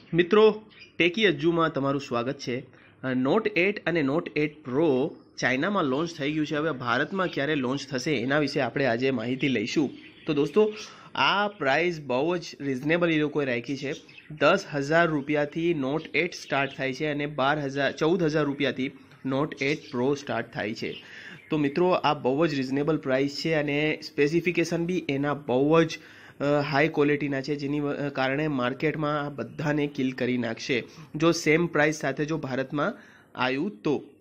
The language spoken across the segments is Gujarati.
મિત્રો ટેકી અજ્જુમાં તમારું સ્વાગત છે। નોટ 8 અને નોટ 8 પ્રો ચાઇનામાં લોન્ચ થઈ ગયું છે। હવે ભારતમાં ક્યારે લોન્ચ થશે એના વિશે આપણે આજે માહિતી લઈશું। તો દોસ્તો આ પ્રાઇસ બહુ જ રિઝનેબલ એ લોકોએ રાખી છે। 10,000 રૂપિયાથી નોટ 8 સ્ટાર્ટ થાય છે અને 14,000 રૂપિયાથી નોટ 8 પ્રો સ્ટાર્ટ થાય છે। તો મિત્રો આ બહુ જ રિઝનેબલ પ્રાઇસ છે અને સ્પેસિફિકેશન બી એના બહુ જ હાઈ ક્વોલિટીના છે, જેની કારણે માર્કેટમાં આ બધાને કિલ કરી નાખશે જો સેમ પ્રાઇસ સાથે જો ભારતમાં આવ્યું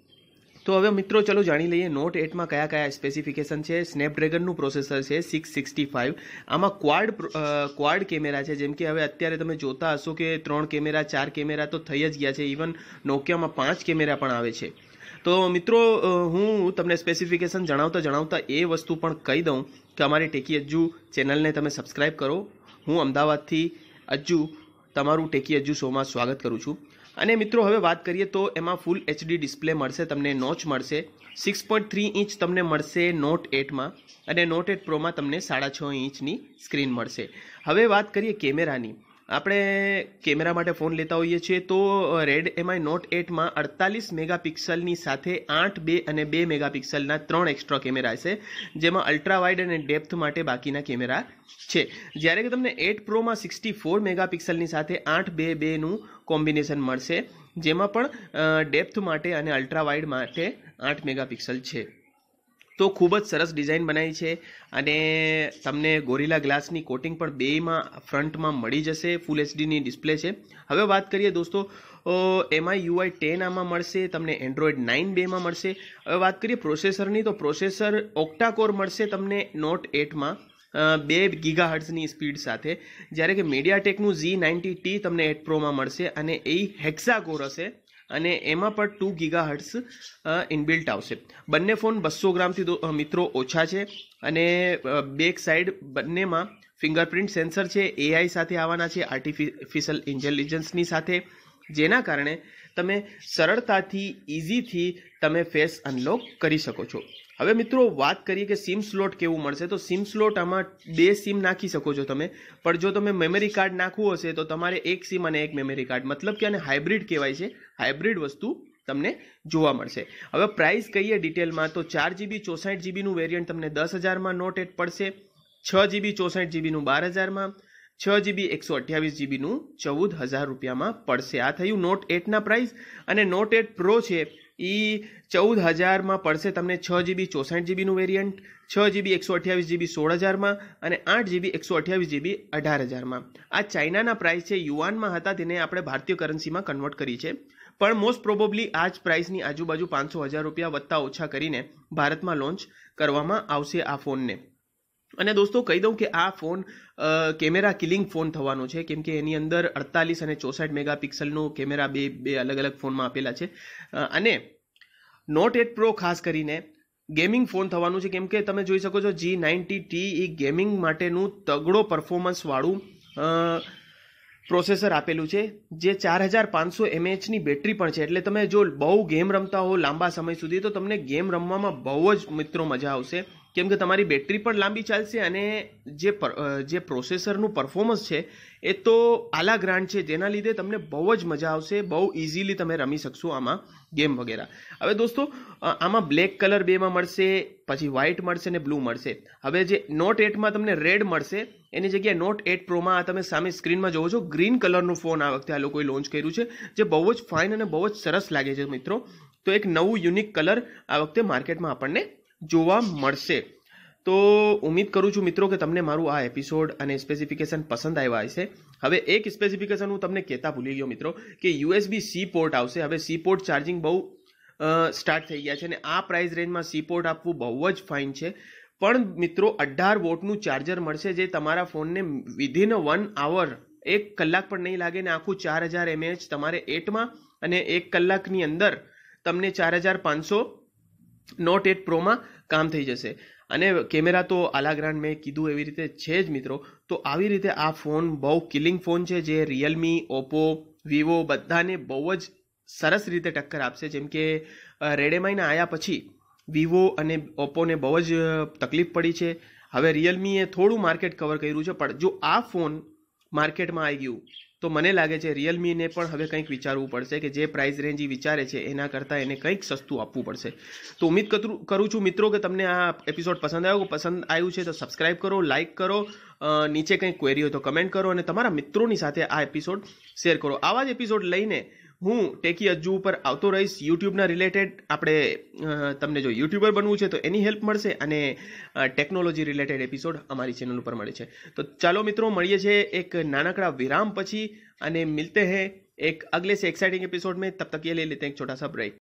તો હવે મિત્રો ચલો જાણી લઈએ નોટ 8માં કયા કયા સ્પેસિફિકેશન છે। સ્નેપડ્રેગનનું પ્રોસેસર છે 665। આમાં ક્વાડ કેમેરા છે, જેમ કે હવે અત્યારે તમે જોતા હશો કે 3 કેમેરા 4 કેમેરા તો થઈ જ ગયા છે। ઇવન નોકિયામાં 5 કેમેરા પણ આવે છે। તો મિત્રો હું તમને સ્પેસિફિકેશન જણાવતા એ વસ્તુ પણ કહી દઉં કે અમારી ટેકી અજ્જુ ચેનલને તમે સબસ્ક્રાઈબ કરો। હું અમદાવાદથી અજ્જુ તમારું ટેકી અજ્જુ શોમાં સ્વાગત કરું છું। અને મિત્રો હવે વાત કરીએ તો એમાં ફૂલ એચડી ડિસ્પ્લે મળશે, તમને નોચ મળશે। 6.3 ઇંચ તમને મળશે નોટ 8માં અને નોટ 8 પ્રોમાં તમને 6.5 ઇંચની સ્ક્રીન મળશે। હવે વાત કરીએ કેમેરાની। આપણે કેમેરા માટે ફોન લેતા હોઈએ છીએ તો રેડમી નોટ 8માં 48 મેગાપિક્સલની સાથે 8, 2 અને 2 મેગાપિક્સલના 3 એક્સ્ટ્રા કેમેરા છે, જેમાં અલ્ટ્રા વાઇડ અને ડેપ્થ માટે બાકીના કેમેરા છે। જ્યારે કે તમને 8 પ્રોમાં 64 મેગાપિક્સલની સાથે 8, 2, 2નું કોમ્બિનેશન મળશે, જેમાં પણ ડેપ્થ માટે અને અલ્ટ્રા વાઇડ માટે 8 મેગાપિક્સલ છે। તો ખૂબ જ સરસ ડિઝાઇન બનાવી છે અને તમને ગોરિલા ગ્લાસની કોટિંગ પણ બેમાં ફ્રન્ટમાં મળી જશે। ફૂલ એચડીની ડિસ્પ્લે છે। હવે વાત કરીએ દોસ્તો MI UI 10 આમાં મળશે, તમને એન્ડ્રોઇડ 9 બેમાં મળશે। હવે વાત કરીએ પ્રોસેસરની તો પ્રોસેસર ઓક્ટા કોર મળશે તમને નોટ 8માં 2 ગીગાહર્ટ્ઝની સ્પીડ સાથે, જ્યારે કે મીડિયાટેકનું Z90T તમને 8 પ્રોમાં મળશે અને એ હેક્સા કોર હશે અને એમાં પણ 2 ગીગાહર્ટ્ઝ ઇનબિલ્ટ આવશે। બંને ફોન 200 ગ્રામથી મિત્રો ઓછા છે અને બેક સાઈડ બંનેમાં ફિંગરપ્રિન્ટ સેન્સર છે, AI સાથે આવવાના છે, આર્ટિફિશિયલ ઇન્ટેલિજન્સની સાથે, જેના કારણે તમે સરળતાથી ઇઝીથી તમે ફેસ અનલોક કરી શકો છો। હવે મિત્રો વાત કરીએ કે સિમ સ્લોટ કેવું મળશે, તો સિમ સ્લોટ આમાં 2 સિમ નાખી શકો છો તમે, પણ જો તમે મેમરી કાર્ડ નાખવું હશે તો તમારે 1 સિમ અને 1 મેમરી કાર્ડ, મતલબ કે આને હાઇબ્રિડ કહેવાય છે। હાઇબ્રિડ વસ્તુ તમને જોવા મળશે। હવે પ્રાઇસ કહીએ ડિટેલમાં તો 4GB 64GBનું વેરિયન્ટ તમને 10,000માં નોટ 8 પડશે, 6GB 64GBનું 12,000માં, 6GB 128GBનું 14,000 રૂપિયામાં પડશે। આ થયું નોટ 8ના પ્રાઇસ। અને નોટ 8 પ્રો છે એ 14,000માં પડશે તમને 6GB 64GBનું વેરિયન્ટ, 6GB 128GB 16,000માં અને 8GB 128GB 18,000માં। આ ચાઇનાના પ્રાઇસ છે, યુઆનમાં હતા, તેને આપણે ભારતીય કરન્સીમાં કન્વર્ટ કરી છે, પણ મોસ્ટ પ્રોબેબલી આ જ પ્રાઇસની આજુબાજુ 500,000 રૂપિયા વત્તા ઓછા કરીને ભારતમાં લોન્ચ કરવામાં આવશે આ ફોનને। અને દોસ્તો કહી દઉં કે આ ફોન કેમેરા કિલિંગ ફોન થવાનો છે, કેમ કે એની અંદર 48 અને 64 મેગાપિક્સલનું કેમેરા બે અલગ અલગ ફોનમાં આપેલા છે। અને નોટ 8 પ્રો ખાસ કરીને ગેમિંગ ફોન થવાનું છે, કેમ કે તમે જોઈ શકો છો Z90T એ ગેમિંગ માટેનું તગડો પરફોર્મન્સવાળું પ્રોસેસર આપેલું છે, જે 4500 mAhની બેટરી પણ છે। એટલે તમે જો બહુ ગેમ રમતા હો લાંબા સમય સુધી તો તમને ગેમ રમવામાં બહુ જ મિત્રો મજા આવશે, કેમ કે તમારી બેટરી પણ લાંબી ચાલશે અને જે પ્રોસેસરનું પરફોર્મન્સ છે એ તો આલા ગ્રાન્ડ છે, જેના લીધે તમને બહુ જ મજા આવશે, બહુ ઇઝીલી તમે રમી શકશો આમાં ગેમ વગેરે। હવે દોસ્તો આમાં બ્લેક કલર બેમાં મળશે, પછી વ્હાઇટ મળશે અને બ્લુ મળશે। હવે જે નોટ 8માં તમને રેડ મળશે એની જગ્યાએ નોટ 8 પ્રોમાં તમે સામે સ્ક્રીનમાં જોવો છો ગ્રીન કલરનું ફોન આ વખતે આ લોકોએ લોન્ચ કર્યું છે, જે બહુ જ ફાઇન અને બહુ જ સરસ લાગે છે મિત્રો। તો એક નવું યુનિક કલર આ વખતે માર્કેટમાં આપણને જોવા મળશે। તો ઉમ્મીદ કરું છું મિત્રો કે તમને મારું આ એપિસોડ અને સ્પેસિફિકેશન પસંદ આવ્યા હશે। હવે એક સ્પેસિફિકેશન હું તમને કહેતા ભૂલી ગયો મિત્રો કે USB-C પોર્ટ આવશે। હવે C પોર્ટ ચાર્જિંગ બહુ સ્ટાર્ટ થઈ ગયા છે અને આ પ્રાઇસ રેન્જમાં C પોર્ટ આપવું બહુ જ ફાઇન છે, પણ મિત્રો 18 વોટનું ચાર્જર મળશે, જે તમારા ફોનને વિધિન 1 hour 1 કલાક પણ નહીં લાગે ને આખું 4000 mAh તમારે 8માં અને 1 કલાકની અંદર તમને 4500 નોટ 8 પ્રોમાં કામ થઈ જશે। અને કેમેરા તો આલાગ્રાન્ડ મેં કીધું એવી રીતે છે જ મિત્રો। તો આવી રીતે આ ફોન બહુ કિલિંગ ફોન છે, જે રિયલમી, ઓપ્પો, વિવો બધાને બહુ જ સરસ રીતે ટક્કર આપશે। જેમ કે રેડમીના આવ્યા પછી વિવો અને ઓપ્પોને બહુ જ તકલીફ પડી છે, હવે રિયલમીએ થોડું માર્કેટ કવર કર્યું છે, પણ જો આ ફોન માર્કેટમાં આવી ગયું તો મને લાગે છે રિયલમીને પણ હવે કંઈક વિચારવું પડશે કે જે પ્રાઇસ રેન્જ એ વિચારે છે એના કરતાં એને કંઈક સસ્તું આપવું પડશે. તો ઉમ્મીદ કરું છું મિત્રો કે તમને આ એપિસોડ પસંદ આવ્યું છે તો સબસ્ક્રાઇબ કરો, લાઇક કરો, નીચે કંઈક ક્વેરી હોય તો કમેન્ટ કરો અને તમારા મિત્રોની સાથે આ એપિસોડ શેર કરો. આવા જ એપિસોડ લઈને હું ટેકી અજ્જુ ઉપર આવતો રહીશ. યુટ્યુબના રિલેટેડ આપણે તમને જો યુટ્યુબર બનવું છે તો એની હેલ્પ મળશે અને ટેકનોલોજી રિલેટેડ એપિસોડ અમારી ચેનલ ઉપર મળે છે. તો ચાલો મિત્રો મળીએ છીએ એક નાનકડા વિરામ પછી અને મિલતે हैं एक अगले से एक्साइटिंग एपिसोड में. तब तक ये ले लेते हैं एक छोटा सा ब्रेक.